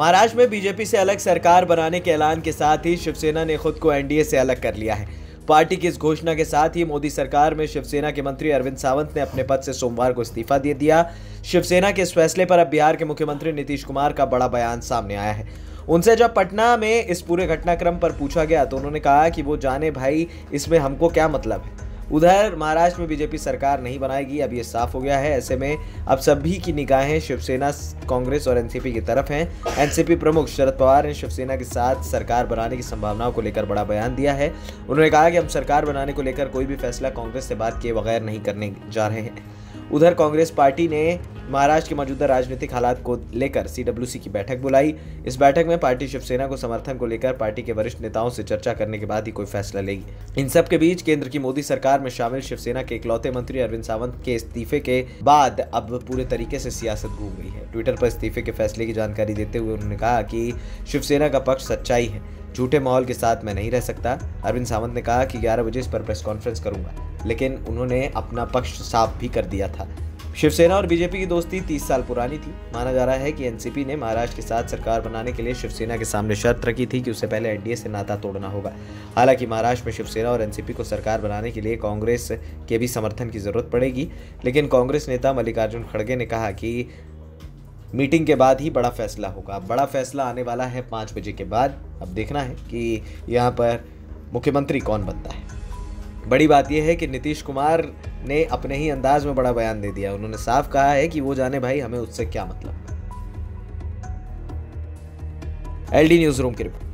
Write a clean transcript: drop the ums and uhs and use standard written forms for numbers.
महाराष्ट्र में बीजेपी से अलग सरकार बनाने के ऐलान के साथ ही शिवसेना ने खुद को एनडीए से अलग कर लिया है। पार्टी की इस घोषणा के साथ ही मोदी सरकार में शिवसेना के मंत्री अरविंद सावंत ने अपने पद से सोमवार को इस्तीफा दे दिया। शिवसेना के इस फैसले पर अब बिहार के मुख्यमंत्री नीतीश कुमार का बड़ा बयान सामने आया है। उनसे जब पटना में इस पूरे घटनाक्रम पर पूछा गया तो उन्होंने कहा कि वो जाने भाई, इसमें हमको क्या मतलब है। उधर महाराष्ट्र में बीजेपी सरकार नहीं बनाएगी, अब ये साफ हो गया है। ऐसे में अब सभी की निगाहें शिवसेना, कांग्रेस और एनसीपी की तरफ हैं। एनसीपी प्रमुख शरद पवार ने शिवसेना के साथ सरकार बनाने की संभावनाओं को लेकर बड़ा बयान दिया है। उन्होंने कहा कि हम सरकार बनाने को लेकर कोई भी फैसला कांग्रेस से बात किए बगैर नहीं करने जा रहे हैं। उधर कांग्रेस पार्टी ने महाराष्ट्र के मौजूदा राजनीतिक हालात को लेकर सीडब्ल्यूसी की बैठक बुलाई। इस बैठक में पार्टी शिवसेना को समर्थन को लेकर पार्टी के वरिष्ठ नेताओं से चर्चा करने के बाद ही कोई फैसला लेगी। इन सब के बीच केंद्र की मोदी सरकार में शामिल शिवसेना के इकलौते मंत्री अरविंद सावंत के इस्तीफे के बाद अब पूरे तरीके से सियासत घूम गई है। ट्विटर पर इस्तीफे के फैसले की जानकारी देते हुए उन्होंने कहा कि शिवसेना का पक्ष सच्चाई है, झूठे माहौल के साथ मैं नहीं रह सकता। अरविंद सावंत ने कहा कि 11 बजे इस पर प्रेस कॉन्फ्रेंस करूंगा, लेकिन उन्होंने अपना पक्ष साफ भी कर दिया था। शिवसेना और बीजेपी की दोस्ती 30 साल पुरानी थी। माना जा रहा है कि एनसीपी ने महाराष्ट्र के साथ सरकार बनाने के लिए शिवसेना के सामने शर्त रखी थी कि उसे पहले एनडीए से नाता तोड़ना होगा। हालांकि महाराष्ट्र में शिवसेना और एनसीपी को सरकार बनाने के लिए कांग्रेस के भी समर्थन की जरूरत पड़ेगी, लेकिन कांग्रेस नेता मल्लिकार्जुन खड़गे ने कहा कि मीटिंग के बाद ही बड़ा फैसला होगा। बड़ा फैसला आने वाला है 5 बजे के बाद। अब देखना है कि यहाँ पर मुख्यमंत्री कौन बनता है। बड़ी बात यह है कि नीतीश कुमार ने अपने ही अंदाज में बड़ा बयान दे दिया। उन्होंने साफ कहा है कि वो जाने भाई, हमें उससे क्या मतलब। एलडी न्यूज़ रूम की रिपोर्ट।